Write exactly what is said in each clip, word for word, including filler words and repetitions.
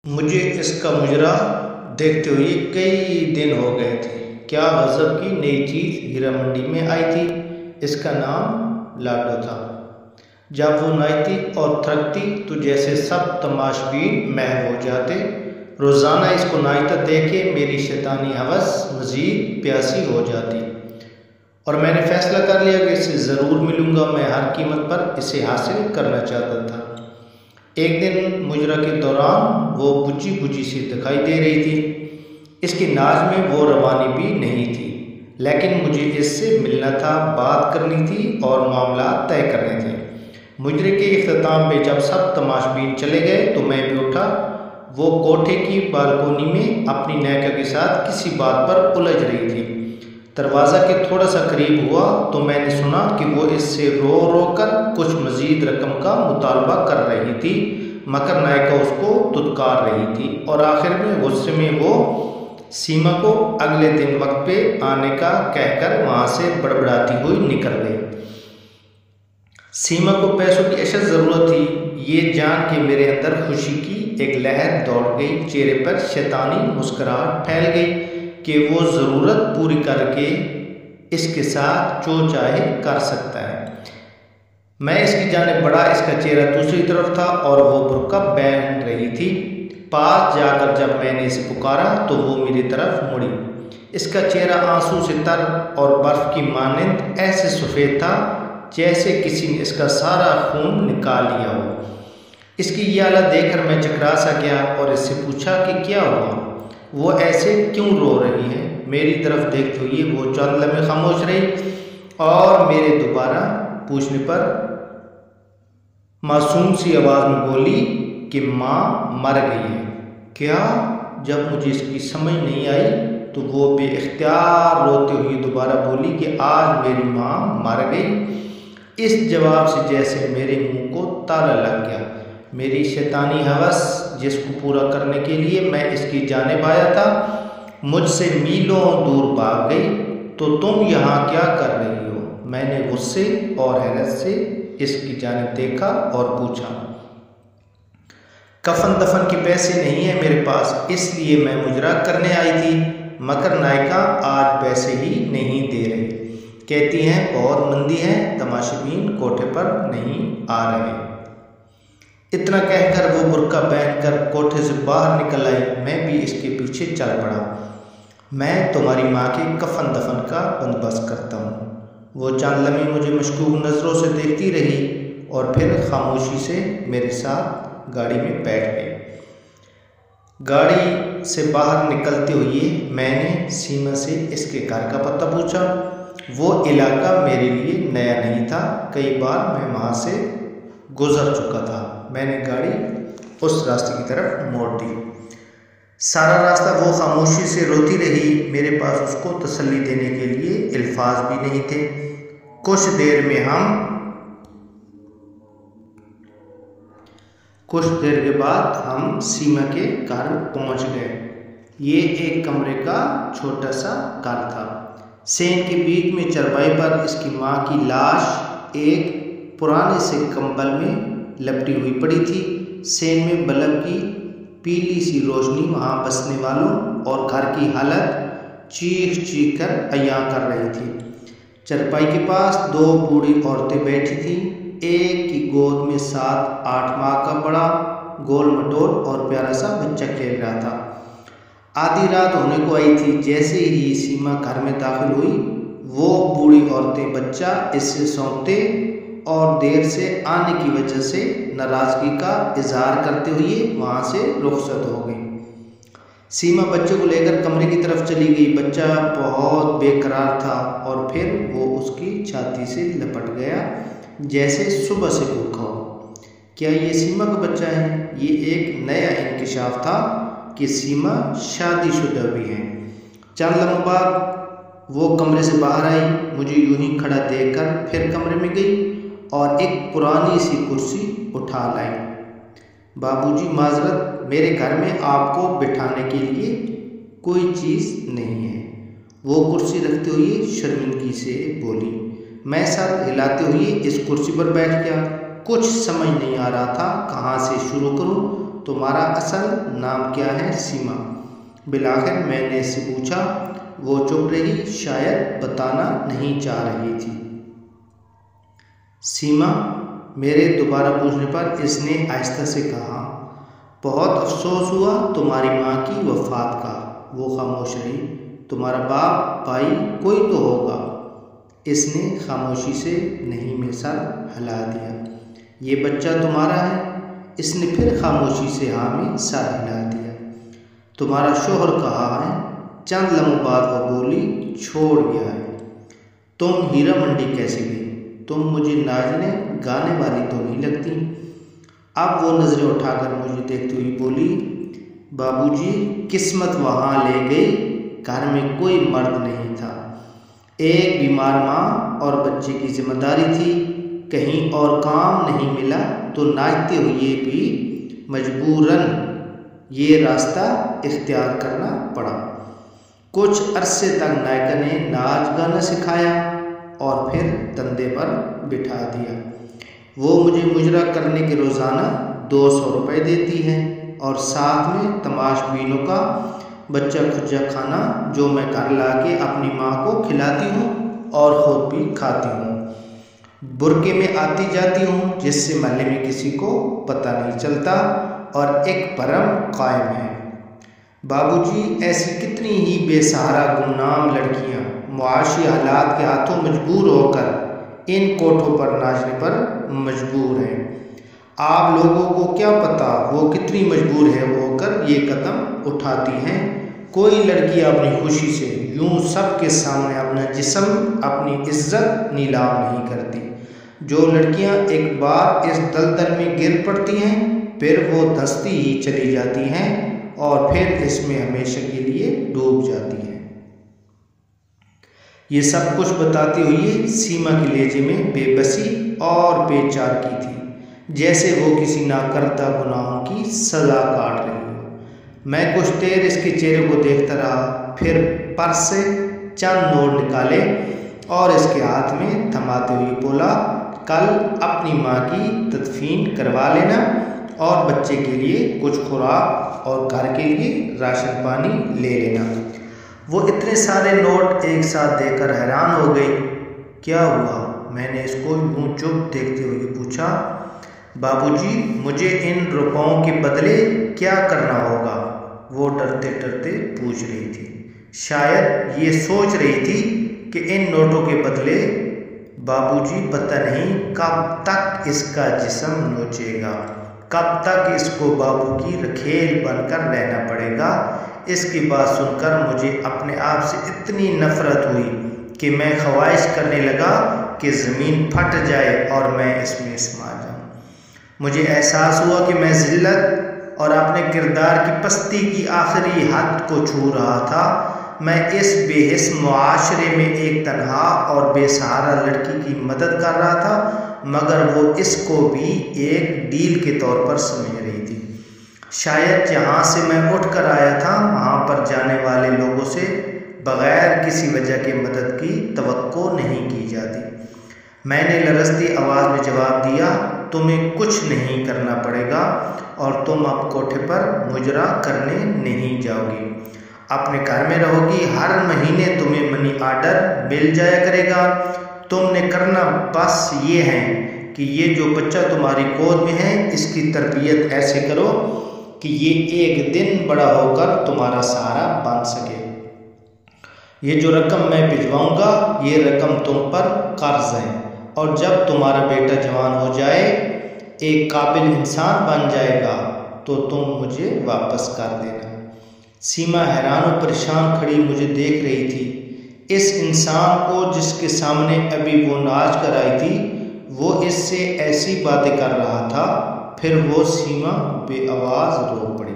मुझे इसका मुजरा देखते हुए कई दिन हो गए थे। क्या गज़ब की नई चीज़ हीरा मंडी में आई थी। इसका नाम लाडो था। जब वो नाचती और थरकती तो जैसे सब तमाशबीन महव हो जाते। रोज़ाना इसको नाचता देख के मेरी शैतानी हवस मज़ीद प्यासी हो जाती और मैंने फ़ैसला कर लिया कि इससे ज़रूर मिलूँगा। मैं हर कीमत पर इसे हासिल करना चाहता था। एक दिन मुजरा के दौरान वो बुझी बुझी सी दिखाई दे रही थी। इसकी नाज में वो रवानी भी नहीं थी, लेकिन मुझे इससे मिलना था, बात करनी थी और मामला तय करने थे। मुजरे के इख्तिताम पे जब सब तमाशबीन चले गए तो मैं भी उठा। वो कोठे की बालकोनी में अपनी नायका के साथ किसी बात पर उलझ रही थी। दरवाज़ा के थोड़ा सा करीब हुआ तो मैंने सुना कि वो इससे रो रो कर कुछ मज़ीद रकम का मुतालबा कर रही थी, मगर नायका उसको दुत्कार रही थी और आखिर में गुस्से में वो सीमा को अगले दिन वक्त पे आने का कहकर वहाँ से बड़बड़ाती हुई निकल गई। सीमा को पैसों की अशद ज़रूरत थी। ये जान के मेरे अंदर खुशी की एक लहर दौड़ गई। चेहरे पर शैतानी मुस्कुराहट फैल गई कि वो ज़रूरत पूरी करके इसके साथ जो चाहे कर सकता है। मैं इसकी जाने बढ़ा। इसका चेहरा दूसरी तरफ था और वो बुर्का पहन रही थी। पास जाकर जब मैंने इसे पुकारा तो वो मेरी तरफ मुड़ी। इसका चेहरा आंसू से तर और बर्फ़ की मानंद ऐसे सफ़ेद था जैसे किसी ने इसका सारा खून निकाल लिया हो। इसकी ये हालत देखकर मैं चकरा सा गया और इससे पूछा कि क्या हुआ, वो ऐसे क्यों रो रही है। मेरी तरफ देखते हुए वो चंद लम्हे खामोश रही और मेरे दोबारा पूछने पर मासूम सी आवाज़ में बोली कि माँ मर गई है। क्या? जब मुझे इसकी समझ नहीं आई तो वो बेइख्तियार रोते हुए दोबारा बोली कि आज मेरी माँ मर गई। इस जवाब से जैसे मेरे मुंह को ताला लग गया। मेरी शैतानी हवस जिसको पूरा करने के लिए मैं इसकी जानिब आया था मुझसे मीलों दूर भाग गई। तो तुम यहाँ क्या कर रही हो? मैंने गुस्से और हैरत से इसकी जानिब देखा और पूछा। कफन दफन के पैसे नहीं है मेरे पास, इसलिए मैं मुजरा करने आई थी, मगर नायका आज पैसे ही नहीं दे रही। कहती हैं बहुत मंदी है, तमाशबीन कोठे पर नहीं आ रहे। इतना कहकर वो बुर्का पहनकर कोठे से बाहर निकल आई। मैं भी इसके पीछे चल पड़ा। मैं तुम्हारी माँ के कफन दफन का बंदोबस्त करता हूँ। वो चंद लम्हे मुझे मशकूक नज़रों से देखती रही और फिर खामोशी से मेरे साथ गाड़ी में बैठ गई। गाड़ी से बाहर निकलते हुए मैंने सीमा से इसके घर का पता पूछा। वो इलाका मेरे लिए नया नहीं था, कई बार मैं वहाँ से गुज़र चुका था। मैंने गाड़ी उस रास्ते की तरफ मोड़ दी। सारा रास्ता वो खामोशी से रोती रही। मेरे पास उसको तसल्ली देने के लिए अल्फाज भी नहीं थे। कुछ देर में हम कुछ देर के बाद हम सीमा के घर पहुंच गए। ये एक कमरे का छोटा सा घर था। सेन के बीच में चरपाई पर इसकी माँ की लाश एक पुराने से कंबल में लपटी हुई पड़ी थी। सेन में बल्ब की पीली सी रोशनी वहाँ बसने वालों और घर की हालत चीख चीख कर अयां कर रही थी। चरपाई के पास दो बूढ़ी औरतें बैठी थीं। एक की गोद में सात आठ माह का बड़ा गोल मटोल और प्यारा सा बच्चा खेल रहा था। आधी रात होने को आई थी। जैसे ही सीमा घर में दाखिल हुई वो बूढ़ी औरतें बच्चा इससे सौंपते और देर से आने की वजह से नाराज़गी का इजहार करते हुए वहाँ से रुखसत हो गई। सीमा बच्चे को लेकर कमरे की तरफ चली गई। बच्चा बहुत बेकरार था और फिर वो उसकी छाती से लपट गया जैसे सुबह से भूखा हो। क्या ये सीमा का बच्चा है? ये एक नया इंकिशाफ था कि सीमा शादीशुदा भी है। चंद लम्हों बाद वो कमरे से बाहर आई। मुझे यूं ही खड़ा देखकर फिर कमरे में गई और एक पुरानी सी कुर्सी उठा लाई। बाबूजी माजरत, मेरे घर में आपको बिठाने के लिए कोई चीज़ नहीं है। वो कुर्सी रखते हुए शर्मिंदगी से बोली। मैं सर हिलाते हुए इस कुर्सी पर बैठ गया। कुछ समझ नहीं आ रहा था कहाँ से शुरू करूँ। तुम्हारा असल नाम क्या है सीमा? बिलाखिर मैंने इससे पूछा। वो चुप रही, शायद बताना नहीं चाह रही थी। सीमा, मेरे दोबारा पूछने पर इसने आहिस्ता से कहा, बहुत अफसोस हुआ तुम्हारी माँ की वफ़ात का। वो खामोश रही। तुम्हारा बाप, भाई कोई तो होगा? इसने खामोशी से नहीं में सर हिला दिया। ये बच्चा तुम्हारा है? इसने फिर खामोशी से हाँ में सर हिला दिया। तुम्हारा शोहर कहाँ है? चंद लम्हों बाद वो बोली, छोड़ गया है। तुम हीरा मंडी कैसे गई? तुम मुझे नाचने गाने वाली तो नहीं लगती। अब वो नज़रें उठाकर मुझे देखती हुई बोली, बाबूजी, किस्मत वहाँ ले गई। घर में कोई मर्द नहीं था। एक बीमार माँ और बच्चे की जिम्मेदारी थी। कहीं और काम नहीं मिला तो नाचते हुए भी मजबूरन ये रास्ता इख्तियार करना पड़ा। कुछ अरसे तक नायका ने नाच गाना सिखाया और फिर तंदे पर बिठा दिया। वो मुझे मुजरा करने के रोज़ाना दो सौ रुपये देती है और साथ में तमाशबीनों का बच्चा खुजा खाना जो मैं घर ला के अपनी माँ को खिलाती हूँ और ख़ुद भी खाती हूँ। बुरके में आती जाती हूँ जिससे महल्ले में किसी को पता नहीं चलता और एक भरम कायम है। बाबूजी, ऐसी कितनी ही बेसहारा गुमनाम लड़कियाँ मुआशी हालात के हाथों मजबूर होकर इन कोठों पर नाचने पर मजबूर हैं। आप लोगों को क्या पता वो कितनी मजबूर है होकर ये कदम उठाती हैं। कोई लड़की अपनी खुशी से यूं सबके सामने अपना जिस्म, अपनी इज्जत नीलाम नहीं करती। जो लड़कियां एक बार इस दलदल में गिर पड़ती हैं फिर वो धंसती ही चली जाती हैं और फिर इसमें हमेशा के लिए डूब जाती हैं। ये सब कुछ बताती हुई सीमा के लहजे में बेबसी और बेचार की थी, जैसे वो किसी नाकर्ता गुनाहों की सजा काट रही हो। मैं कुछ देर इसके चेहरे को देखता रहा, फिर पर्स से चंद नोट निकाले और इसके हाथ में थमाते हुए बोला, कल अपनी माँ की तदफीन करवा लेना और बच्चे के लिए कुछ खुराक और घर के लिए राशन पानी ले लेना। वो इतने सारे नोट एक साथ देकर हैरान हो गई। क्या हुआ? मैंने इसको यूं चुप देखते हुए पूछा। बाबूजी, मुझे इन रुपयों के बदले क्या करना होगा? वो डरते डरते पूछ रही थी। शायद ये सोच रही थी कि इन नोटों के बदले बाबूजी पता नहीं कब तक इसका जिस्म नोचेगा, कब तक इसको बाबू की रखेल बनकर रहना पड़ेगा। इसकी बात सुनकर मुझे अपने आप से इतनी नफरत हुई कि मैं ख्वाहिश करने लगा कि ज़मीन फट जाए और मैं इसमें समा जाऊँ। मुझे एहसास हुआ कि मैं जिल्लत और अपने किरदार की पस्ती की आखिरी हद को छू रहा था। मैं इस बेहिस मुआशरे में एक तन्हा और बेसहारा लड़की की मदद कर रहा था, मगर वो इसको भी एक डील के तौर पर समझ रही थी। शायद जहाँ से मैं उठ कर आया था वहाँ पर जाने वाले लोगों से बग़ैर किसी वजह के मदद की तवक्को नहीं की जाती। मैंने लरजती आवाज़ में जवाब दिया, तुम्हें कुछ नहीं करना पड़ेगा और तुम अब कोठे पर मुजरा करने नहीं जाओगी। अपने घर में रहोगी। हर महीने तुम्हें मनी ऑर्डर मिल जाया करेगा। तुमने करना बस ये है कि ये जो बच्चा तुम्हारी गोद में है इसकी तरबियत ऐसे करो कि ये एक दिन बड़ा होकर तुम्हारा सहारा बन सके। ये जो रकम मैं भिजवाऊंगा ये रकम तुम पर कर्ज है और जब तुम्हारा बेटा जवान हो जाए, एक काबिल इंसान बन जाएगा तो तुम मुझे वापस कर देना। सीमा हैरान और परेशान खड़ी मुझे देख रही थी। इस इंसान को जिसके सामने अभी वो नाच कर आई थी वो इससे ऐसी बातें कर रहा था। फिर वो सीमा बेआवाज़ रो पड़ी।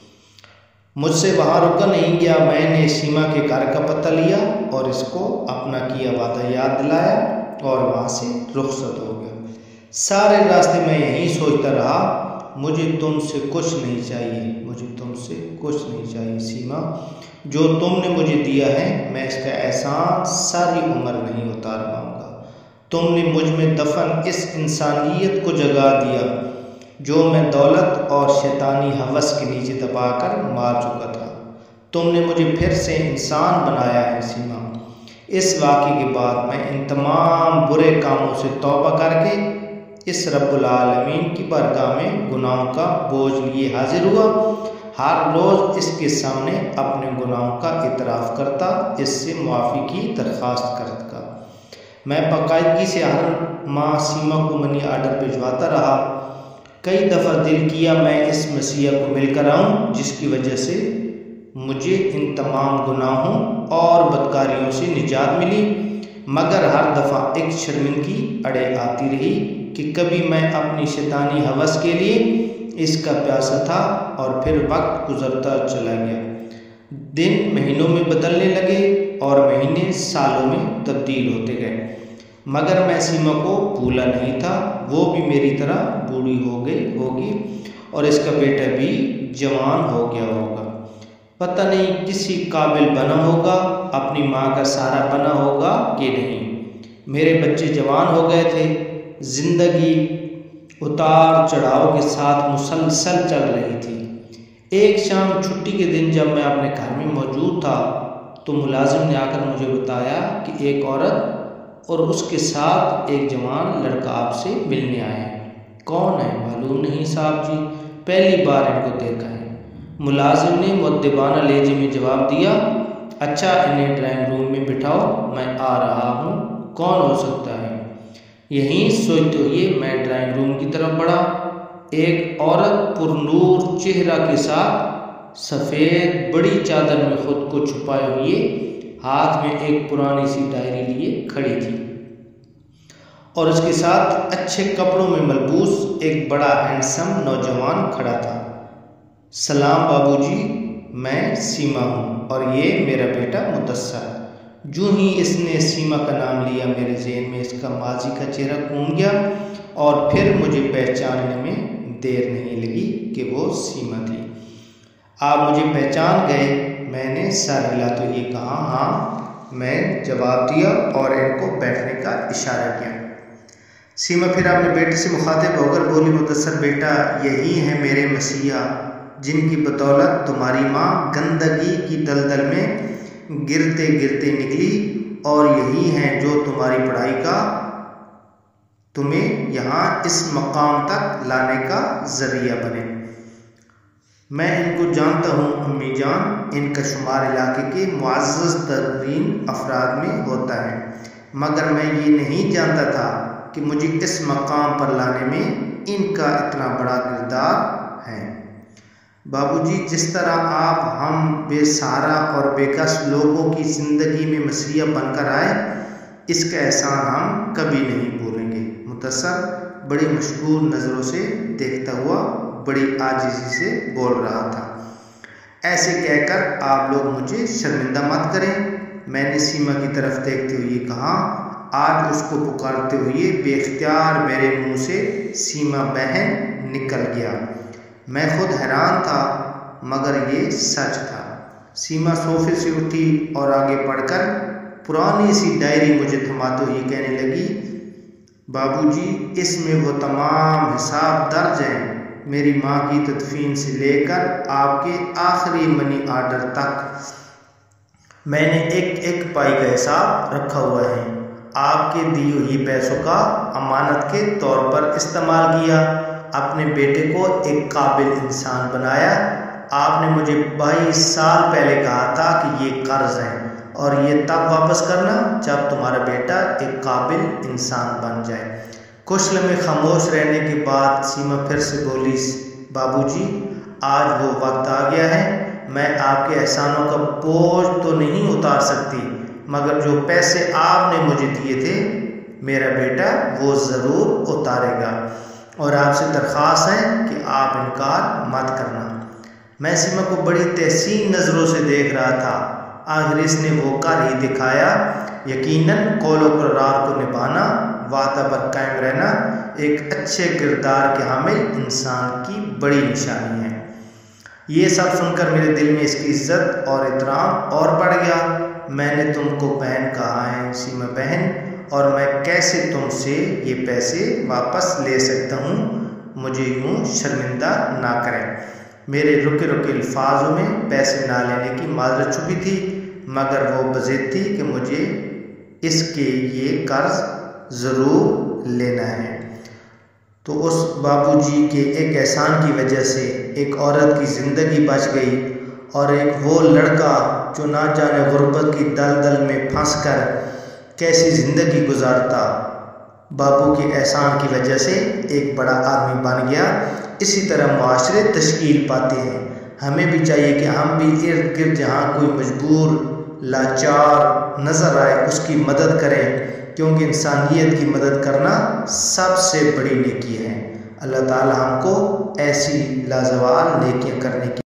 मुझसे वहाँ रुका नहीं गया। मैंने सीमा के घर का पता लिया और इसको अपना किया वादा याद दिलाया और वहाँ से रुखसत हो गया। सारे रास्ते मैं यही सोचता रहा, मुझे तुमसे कुछ नहीं चाहिए, मुझे तुमसे कुछ नहीं चाहिए सीमा। जो तुमने मुझे दिया है मैं इसका एहसान सारी उम्र नहीं उतार पाऊँगा। तुमने मुझ में दफन इस इंसानियत को जगा दिया। जो मैं दौलत और शैतानी हवस के नीचे दबाकर मार चुका था। तुमने मुझे फिर से इंसान बनाया है सीमा। इस वाक़े के बाद मैं इन तमाम बुरे कामों से तौबा करके इस रब्बुल आलमीन की बारगाह में गुनाहों का बोझ लिए हाजिर हुआ। हर रोज़ इसके सामने अपने गुनाहों का इतराफ़ करता, इससे मुआफ़ी की दरख्वास्त करता। मैं बाकायदगी से हर माह सीमा को मनी आर्डर भिजवाता रहा। कई दफ़ा दिल किया मैं इस मसीहा को मिलकर आऊँ, जिसकी वजह से मुझे इन तमाम गुनाहों और बदकारियों से निजात मिली, मगर हर दफ़ा एक शर्मिंदगी अड़े आती रही कि कभी मैं अपनी शैतानी हवस के लिए इसका प्यासा था और फिर वक्त गुजरता चला गया। दिन महीनों में बदलने लगे और महीने सालों में तब्दील होते गए, मगर मैं सीमा को भूला नहीं था। वो भी मेरी तरह बूढ़ी हो गई होगी और इसका बेटा भी जवान हो गया होगा। पता नहीं किसी काबिल बना होगा, अपनी माँ का सहारा बना होगा कि नहीं। मेरे बच्चे जवान हो गए थे। जिंदगी उतार चढ़ाव के साथ मुसलसल चल रही थी। एक शाम छुट्टी के दिन जब मैं अपने घर में मौजूद था तो मुलाजिम ने आकर मुझे बताया कि एक औरत और उसके साथ एक जवान लड़का आपसे मिलने आए हैं। कौन है? मालूम नहीं साहब जी, पहली बार इनको देखा है। मुलाजिम ने मुद्दबाना लहजे में जवाब दिया, अच्छा इन्हें ड्राइंग रूम में बिठाओ, मैं आ रहा हूँ। कौन हो सकता है? यहीं सोचते हुए मैं ड्राइंग रूम की तरफ बढ़ा। एक औरत पुरनूर चेहरा के साथ सफ़ेद बड़ी चादर में खुद को छुपाए हुए हाथ में एक पुरानी सी डायरी लिए खड़ी थी और उसके साथ अच्छे कपड़ों में मलबूस एक बड़ा हैंडसम नौजवान खड़ा था। सलाम बाबूजी, मैं सीमा हूँ और ये मेरा बेटा मुदस्सर। जो ही इसने सीमा का नाम लिया मेरे ज़हन में इसका माजी का चेहरा घूम गया और फिर मुझे पहचानने में देर नहीं लगी कि वो सीमा थी। आप मुझे पहचान गए? मैंने सर हिला तो ये कहा। हाँ, मैं जवाब दिया और इनको बैठने का इशारा किया। सीमा फिर अपने बेटे से मुखातिब होकर बोली, मुदस्सर बेटा, यही है मेरे मसीहा जिनकी बदौलत तुम्हारी माँ गंदगी की दलदल में गिरते गिरते निकली और यही हैं जो तुम्हारी पढ़ाई का तुम्हें यहाँ इस मकाम तक लाने का जरिया बने। मैं इनको जानता हूँ अम्मी जान, इनका शुमार इलाके के मुअज़्ज़ज़ तरीन अफराद में होता है, मगर मैं ये नहीं जानता था कि मुझे इस मकाम पर लाने में इनका इतना बड़ा किरदार है। बाबूजी, जिस तरह आप हम बेसहारा और बेकस लोगों की ज़िंदगी में मसीहा बनकर आए, इसका एहसान हम कभी नहीं भूलेंगे। मुदस्सर बड़ी मशहूर नज़रों से देखता हुआ बड़ी आजिज़ी से बोल रहा था। ऐसे कहकर आप लोग मुझे शर्मिंदा मत करें। मैंने सीमा की तरफ देखते हुए कहा। आज उसको पुकारते हुए बेख्तियार मेरे मुंह से सीमा बहन निकल गया। मैं खुद हैरान था, मगर ये सच था। सीमा सोफे से उठी और आगे बढ़कर पुरानी सी डायरी मुझे थमाते हुए कहने लगी, बाबूजी, इसमें वो तमाम हिसाब दर्ज हैं, मेरी माँ की तदफीन से लेकर आपके आखिरी मनी आर्डर तक। मैंने एक एक पाई का हिसाब रखा हुआ है। आपके दी हुई पैसों का अमानत के तौर पर इस्तेमाल किया, अपने बेटे को एक काबिल इंसान बनाया। आपने मुझे बाईस साल पहले कहा था कि ये कर्ज है और ये तब वापस करना जब तुम्हारा बेटा एक काबिल इंसान बन जाए। कुछ लम्हे खामोश रहने के बाद सीमा फिर से बोली, बाबूजी, आज वो वक्त आ गया है। मैं आपके एहसानों का बोझ तो नहीं उतार सकती, मगर जो पैसे आपने मुझे दिए थे मेरा बेटा वो ज़रूर उतारेगा और आपसे दरख्वास्त है कि आप इनकार मत करना। मैं सीमा को बड़ी तहसीन नज़रों से देख रहा था। आखिर इसने वो कर ही दिखाया। यकीनन कौलो करार को निभाना, वादा पर कायम रहना एक अच्छे किरदार के हामिल इंसान की बड़ी निशानी है। ये सब सुनकर मेरे दिल में इसकी इज्जत और एहतराम और बढ़ गया। मैंने तुमको बहन कहा है सीमा बहन, और मैं कैसे तुमसे ये पैसे वापस ले सकता हूँ? मुझे यूँ शर्मिंदा ना करें। मेरे रुके रुके अल्फाजों में पैसे ना लेने की माजरत छुपी थी, मगर वो बज़िद थी कि मुझे इसके ये कर्ज ज़रूर लेना है। तो उस बाबूजी के एक एहसान की वजह से एक औरत की ज़िंदगी बच गई और एक वो लड़का जो ना जाने गुर्बत की दलदल में फंसकर कैसी ज़िंदगी गुजारता, बाबू के एहसान की वजह से एक बड़ा आदमी बन गया। इसी तरह मुआशरे तश्कील पाते हैं। हमें भी चाहिए कि हम भी इर्द गिर्द जहाँ कोई मजबूर लाचार नज़र आए उसकी मदद करें, क्योंकि इंसानियत की मदद करना सबसे बड़ी नेकी है। अल्लाह ताला हमको ऐसी लाजवाब नेकियां करने की